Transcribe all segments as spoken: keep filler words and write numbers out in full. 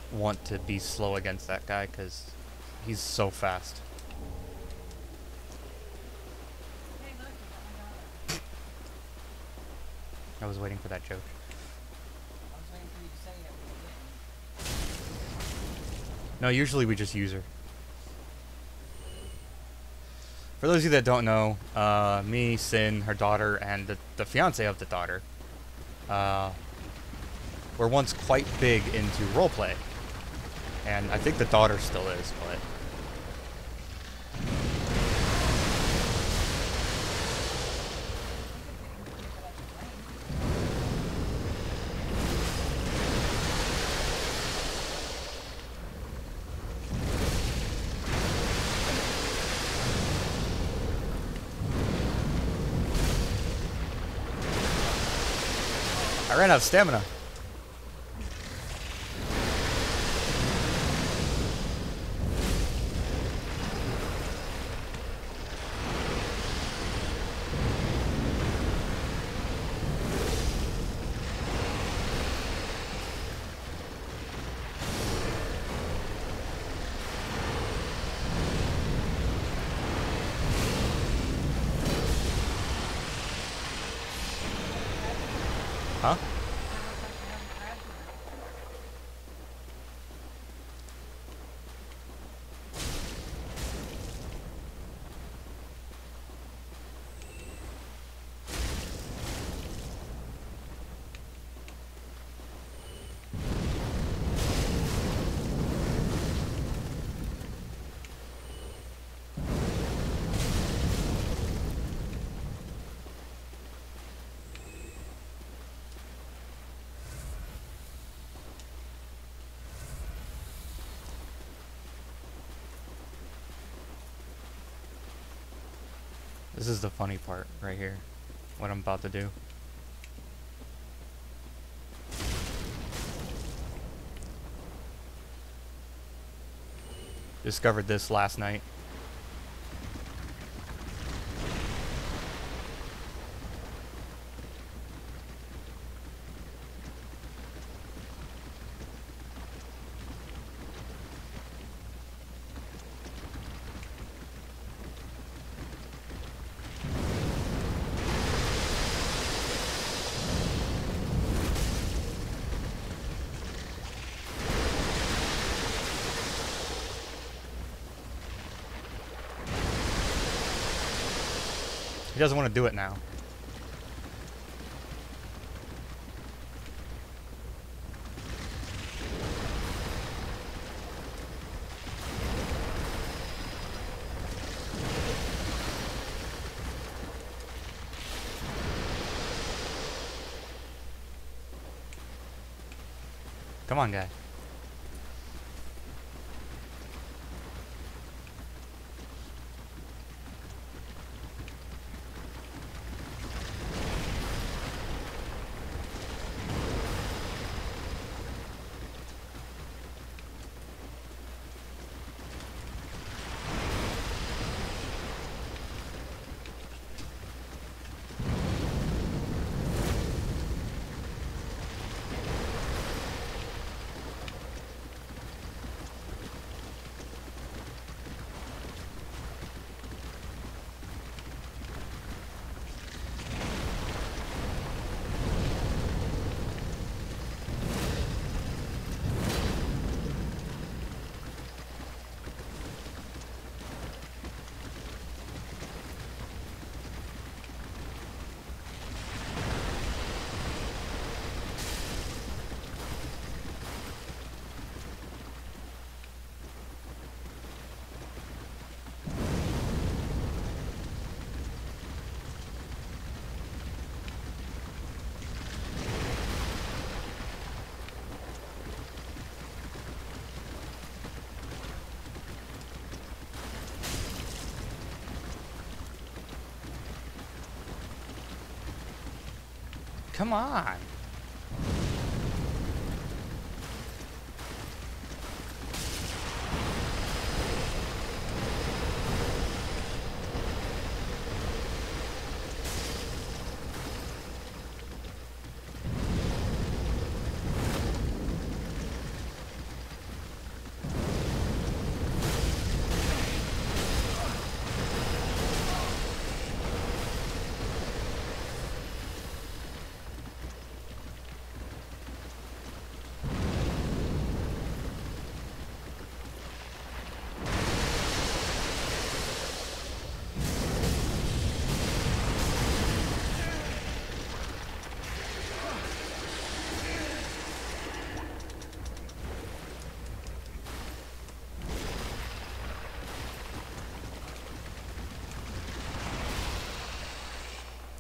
want to be slow against that guy because he's so fast. I was waiting for that joke. No, usually we just use her. For those of you that don't know, uh, me, Sin, her daughter, and the, the fiance of the daughter uh, were once quite big into roleplay. And I think the daughter still is, but... I ran out of stamina. Huh? This is the funny part right here. What I'm about to do. Discovered this last night. He doesn't want to do it now. Come on, guy. Come on.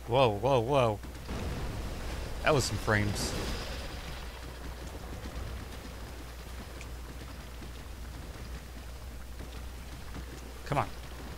Whoa, whoa, whoa. That was some frames. Come on.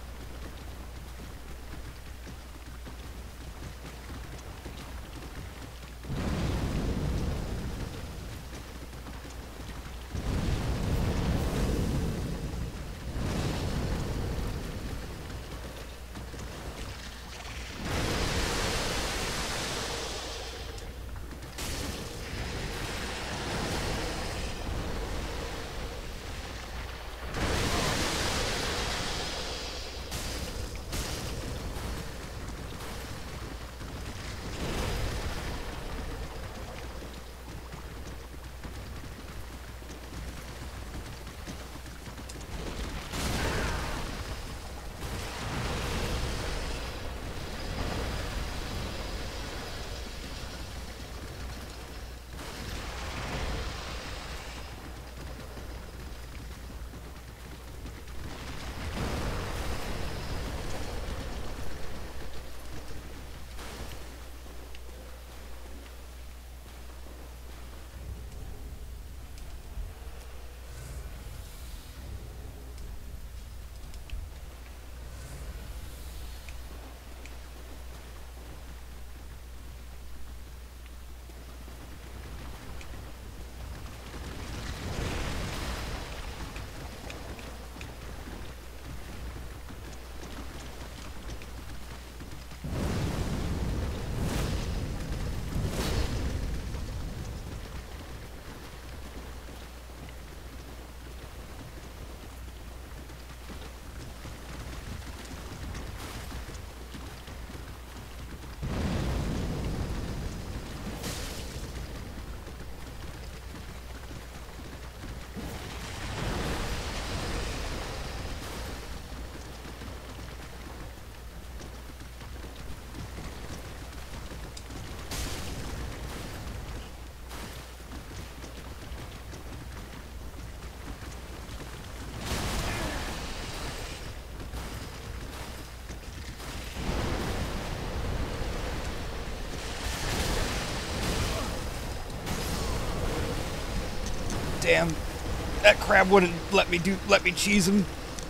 Damn, that crab wouldn't let me do let me cheese him.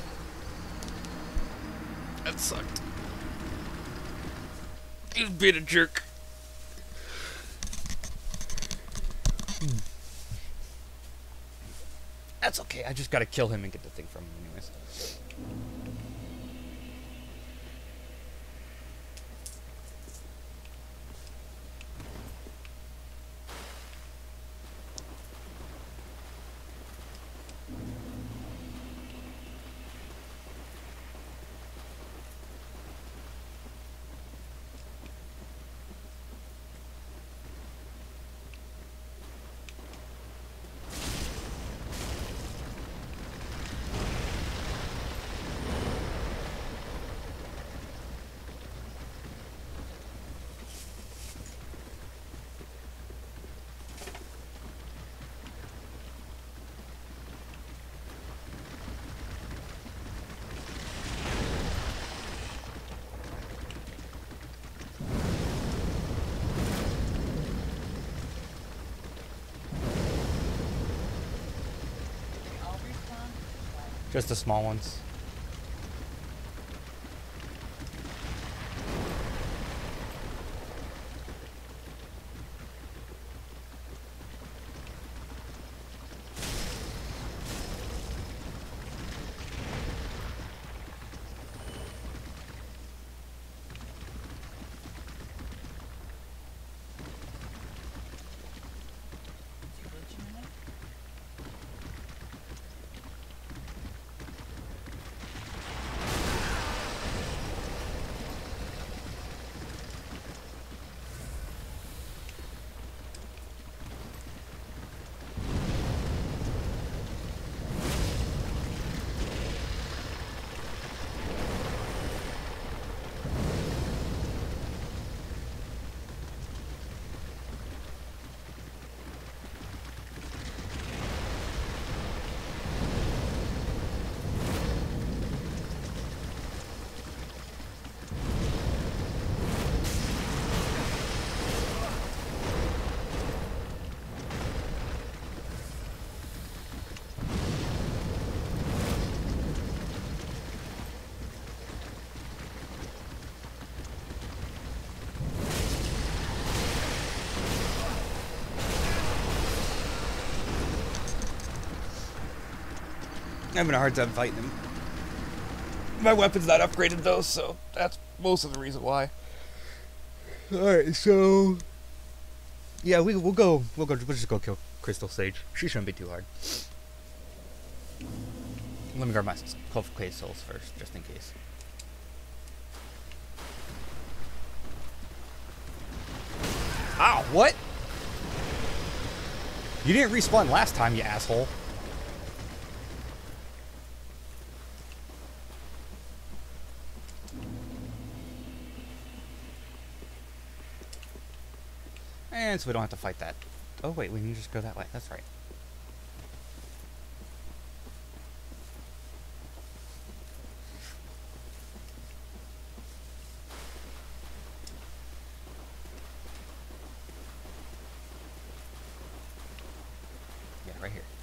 That sucked. He was being a jerk. Hmm. That's okay. I just gotta kill him and get the thing from him, anyways. Just the small ones. I'm having a hard time fighting him. My weapon's not upgraded though, so that's most of the reason why. Alright, so yeah, we we'll go we'll go we'll just go kill Crystal Sage. She shouldn't be too hard. Let me grab my twelve K souls first, just in case. Ow, what? You didn't respawn last time, you asshole. And so we don't have to fight that. Oh wait, we can just go that way. That's right. Yeah, right here.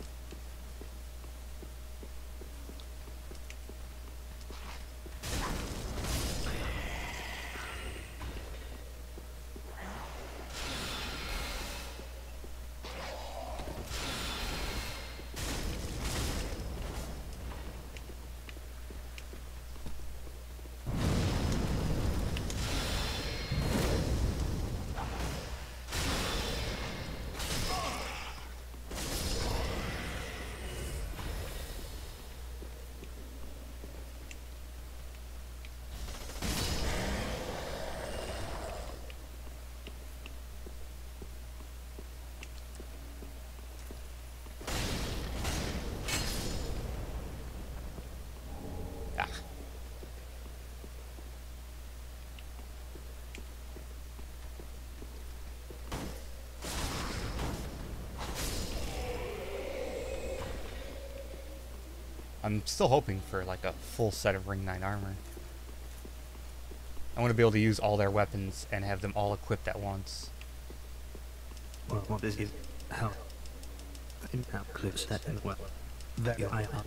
I'm still hoping for like a full set of Ring nine armor. I want to be able to use all their weapons and have them all equipped at once. Well, what is it? How? That includes that as well. Very high up.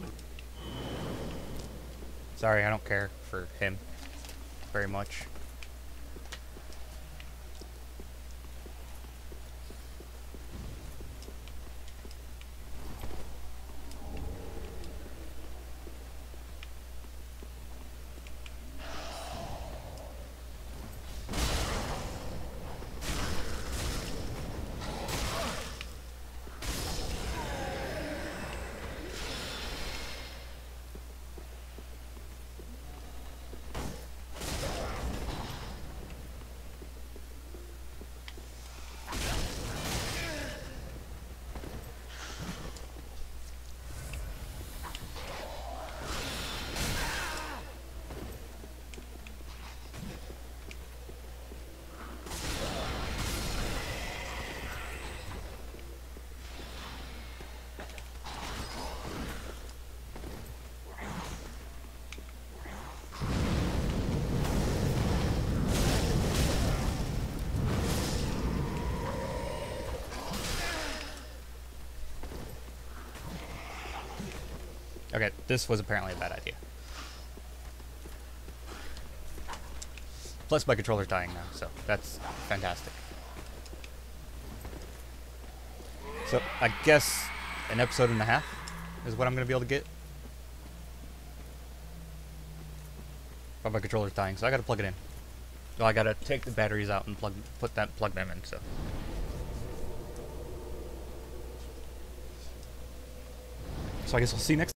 Sorry, I don't care for him very much. Okay, this was apparently a bad idea. Plus my controller's dying now, so that's fantastic. So I guess an episode and a half is what I'm going to be able to get. But my controller's dying, so I got to plug it in. So I got to take the batteries out and plug, put that, plug them in. So. So I guess we'll see you next.